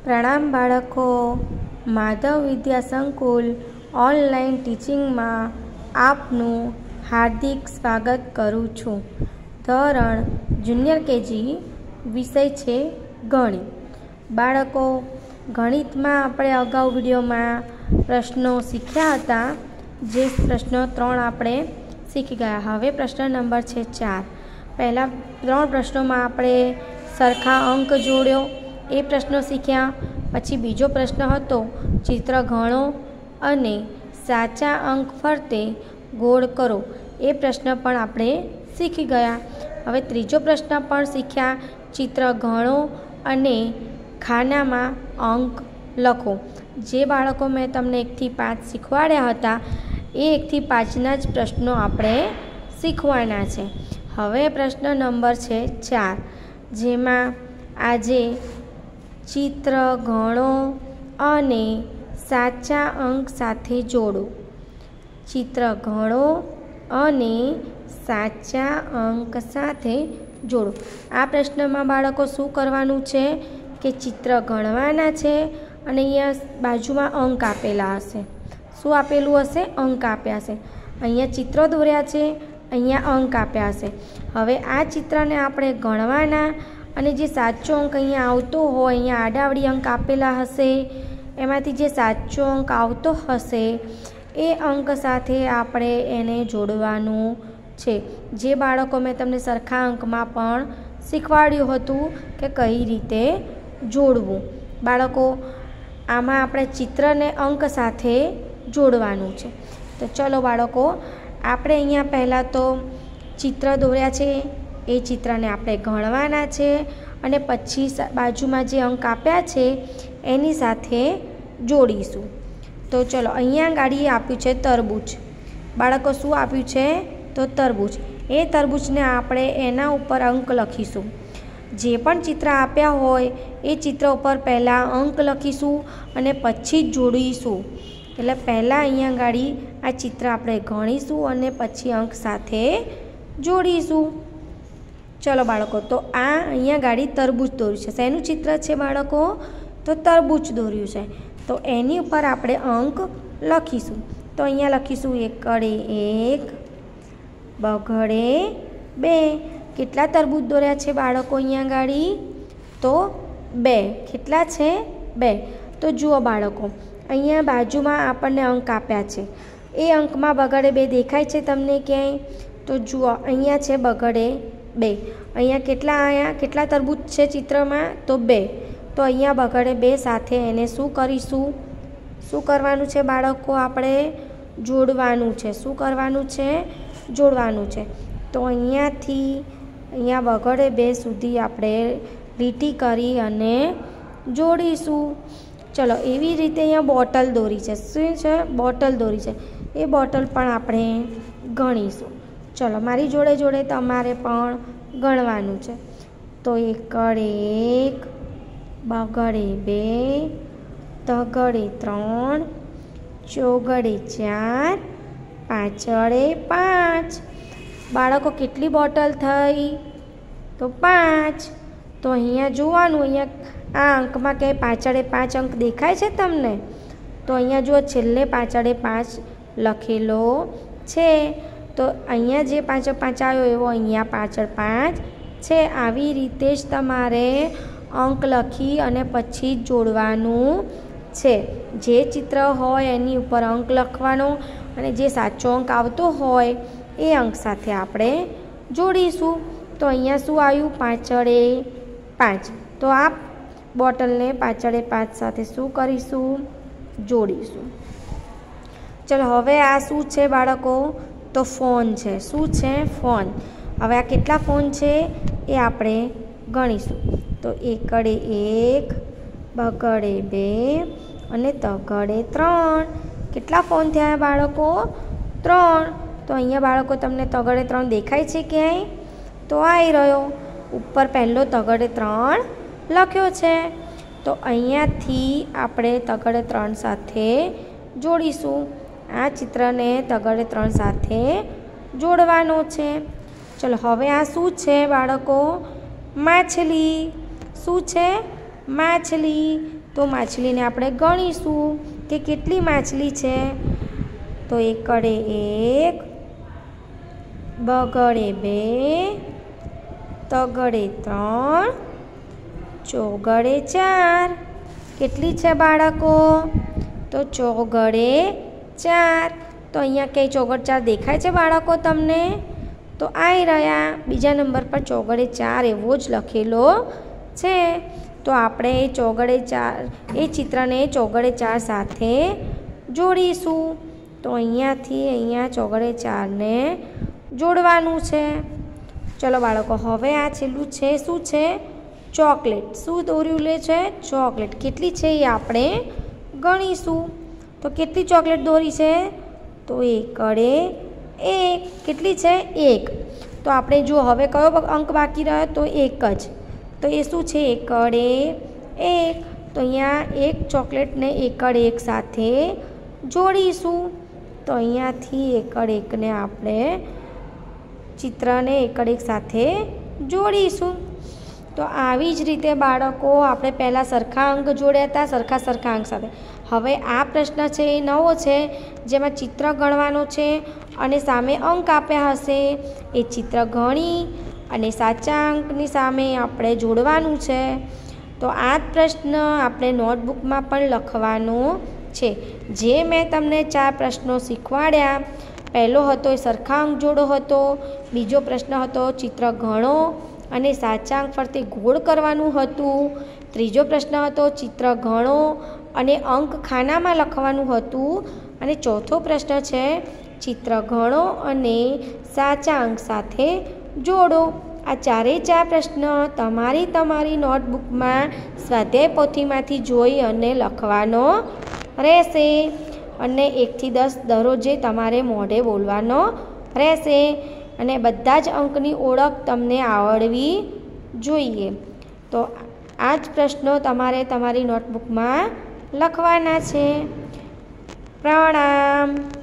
પ્રણામ બાળકો, માધવ વિદ્યા સંકુલ ઓનલાઈન ટીચિંગમાં આપનું હાર્દિક સ્વાગત કરું છું। ધોરણ જુનિયર કેજી, વિષય છે ગણિત। બાળકો, ગણિતમાં આપણે અગાઉ વિડીયોમાં પ્રશ્નો શીખ્યા હતા, જે પ્રશ્નો 3 આપણે શીખી ગયા। હવે પ્રશ્ન નંબર છે 4। પહેલાં 3 પ્રશ્નોમાં આપણે સરખા અંક જોડ્યો, એ પ્રશ્નો શીખ્યા। પછી બીજો પ્રશ્ન હતો ચિત્ર ગણો અને સાચા અંક ફરતે ગોળ કરો, એ પ્રશ્ન પણ આપણે શીખી ગયા। હવે ત્રીજો પ્રશ્ન પણ શીખ્યા, ચિત્ર ગણો અને ખાનામાં અંક લખો। જે બાળકો મેં તમને 1 થી 5 શીખવાડ્યા હતા, એ 1 થી 5ના જ પ્રશ્નો આપણે શીખવાના છે। હવે પ્રશ્ન નંબર છે 4, જેમાં આજે ચિત્ર ગણો અને સાચા અંક સાથે જોડો। ચિત્ર ગણો અને સાચા અંક સાથે જોડો। આ પ્રશ્નમાં બાળકો શું કરવાનું છે કે ચિત્ર ગણવાના છે અને અહીંયા બાજુમાં અંક આપેલા હશે। શું આપેલું હશે? અંક આપ્યા હશે। અહીંયા ચિત્રો દોર્યા છે, અહીંયા અંક આપ્યા હશે। હવે આ ચિત્રને આપણે ગણવાના અને જે સાચો અંક અહીંયા આવતો હોય, અહીંયા આડાવડી અંક આપેલા હશે, એમાંથી જે સાચો અંક આવતો હશે એ અંક સાથે આપણે એને જોડવાનું છે। જે બાળકો મેં તમને સરખા અંકમાં પણ શીખવાડ્યું હતું કે કઈ રીતે જોડવું। બાળકો, આમાં આપણે ચિત્રને અંક સાથે જોડવાનું છે। તો ચલો બાળકો, આપણે અહીંયા પહેલાં તો ચિત્ર દોર્યા છે, એ ચિત્રને આપણે ગણવાના છે અને પછી બાજુમાં જે અંક આપ્યા છે એની સાથે જોડીશું। તો ચલો, અહીંયા ગાડીએ આપ્યું છે તરબૂચ। બાળકો, શું આપ્યું છે? તો તરબૂચ। એ તરબૂચને આપણે એના ઉપર અંક લખીશું। જે પણ ચિત્ર આપ્યા હોય એ ચિત્ર ઉપર પહેલાં અંક લખીશું અને પછી જ જોડીશું। એટલે પહેલાં અહીંયા ગાડી આ ચિત્ર આપણે ગણીશું અને પછી અંક સાથે જોડીશું। ચલો બાળકો, તો આ અહીંયા ગાડી તરબૂચ દોર્યું છે। શેનું ચિત્ર છે બાળકો? તો તરબૂચ દોર્યું છે। તો એની ઉપર આપણે અંક લખીશું। તો અહીંયા લખીશું એકડે 1, બગડે 2। કેટલા તરબૂચ દોર્યા છે બાળકો અહીંયા ગાડી? તો 2। કેટલા છે? 2। તો જુઓ બાળકો, અહીંયા બાજુમાં આપણને અંક આપ્યા છે, એ અંકમાં બગડે 2 દેખાય છે તમને ક્યાંય? તો જુઓ, અહીંયા છે બગડે 2। અહીંયા કેટલા આવ્યા? કેટલા તરબૂચ છે ચિત્રમાં? તો 2। તો અહીંયા બગડે 2 સાથે એને શું કરીશું? શું કરવાનું છે બાળકો? આપણે જોડવાનું છે। શું કરવાનું છે? જોડવાનું છે। તો અહીંયાથી અહીંયા બગડે 2 સુધી આપણે લીટી કરી અને જોડીશું। ચલો, એવી રીતે અહીંયા બોટલ દોરી છે। શું છે? બોટલ દોરી છે। એ બોટલ પણ આપણે ગણીશું। ચલો, મારી જોડે જોડે તમારે પણ ગણવાનું છે। તો એકડે 1, બગડે 2, તગડે 3, ચોગડે 4, પાછળે 5। બાળકો, કેટલી બોટલ થઈ? તો 5। તો અહીંયા જોવાનું, અહીંયા આ અંકમાં ક્યાંય પાછળે 5 અંક દેખાય છે તમને? તો અહીંયા જુઓ, છેલ્લે પાછળે 5 લખેલો છે। તો અહીંયા જે 5 આવ્યો એવો અહીંયા પાછળ 5 છે। આવી રીતે જ તમારે અંક લખી અને પછી જોડવાનું છે। જે ચિત્ર હોય એની ઉપર અંક લખવાનો અને જે સાચો અંક આવતો હોય એ અંક સાથે આપણે જોડીશું। તો અહીંયા શું આવ્યું? પાછળે 5। તો આ બોટલને પાછળે 5 સાથે શું કરીશું? જોડીશું। ચલો, હવે આ શું છે બાળકો? તો ફોન છે। શું છે? ફોન। હવે આ કેટલા ફોન છે એ આપણે ગણીશું। તો એકડે 1, બગડે 2 અને તગડે 3। કેટલા ફોન થયા બાળકો? 3। તો અહીંયા બાળકો તમને તગડે 3 દેખાય છે ક્યાંય? તો આવી રહ્યો, ઉપર પહેલો તગડે 3 લખ્યો છે। તો અહીંયાથી આપણે તગડે 3 સાથે જોડીશું। આ ચિત્રને તગડે 3 સાથે જોડવાનો છે। ચલો, હવે આ શું છે બાળકો? માછલી। શું છે? માછલી। તો માછલીને આપણે ગણીશું કે કેટલી માછલી છે. તો એકડે 1, બગડે 2, તગડે 3, ચોગડે 4. કેટલી છે બાળકો? તો ચોગડે 4. તો અહીંયા કંઈ ચોગડ 4 દેખાય છે બાળકો તમને? તો આવી રહ્યા બીજા નંબર પર ચોગડે 4 એવો જ લખેલો છે. તો આપણે ચોગડે 4 એ ચિત્રને ચોગડે 4 સાથે જોડીશું. તો અહીંયાથી અહીંયા ચોગડે 4ને જોડવાનું છે. ચલો બાળકો, હવે આ છેલ્લું છે શું છે? ચોકલેટ. શું દોર્યું લે છે? ચોકલેટ. કેટલી છે એ આપણે ગણીશું. તો કેટલી ચોકલેટ દોરી છે? તો એકડે 1. કેટલી છે? 1. તો આપણે જો હવે કયો અંક બાકી રહ્યો? તો 1 જ. તો એ શું છે? એકડે 1. તો અહીંયા એક ચોકલેટને એકડ 1 સાથે જોડીશું. તો અહીંયાથી એકડ 1ને આપણે ચિત્રને એકડ 1 સાથે જોડીશું. તો આવી જ રીતે બાળકો આપણે પહેલાં સરખા અંક જોડ્યા હતા, સરખા અંક સાથે. હવે આ પ્રશ્ન છે એ નવો છે, જેમાં ચિત્ર ગણવાનો છે અને સામે અંક આપ્યા હશે. એ ચિત્ર ગણી અને સાચા અંકની સામે આપણે જોડવાનું છે. તો આ જ પ્રશ્ન આપણે નોટબુકમાં પણ લખવાનો છે. જે મેં તમને 4 પ્રશ્નો શીખવાડ્યા, પહેલો હતો એ સરખા અંક જોડો હતો, બીજો પ્રશ્ન હતો ચિત્ર ગણો અને સાચા અંક ફરતે ગોળ કરવાનું હતું, ત્રીજો પ્રશ્ન હતો ચિત્ર ગણો અને અંક ખાનામાં લખવાનું હતું, અને ચોથો પ્રશ્ન છે ચિત્ર ગણો અને સાચા અંક સાથે જોડો. આ 4 પ્રશ્ન તમારી નોટબુકમાં સ્વાધ્યાય પોથીમાંથી જોઈ અને લખવાનો રહેશે. અને 1 થી 10 દરરોજે તમારે મોઢે બોલવાનો રહેશે. અને બધા જ અંકની ઓળખ તમને આવડવી જોઈએ. તો આ જ પ્રશ્નો તમારે તમારી નોટબુકમાં લખવાના છે. પ્રણામ.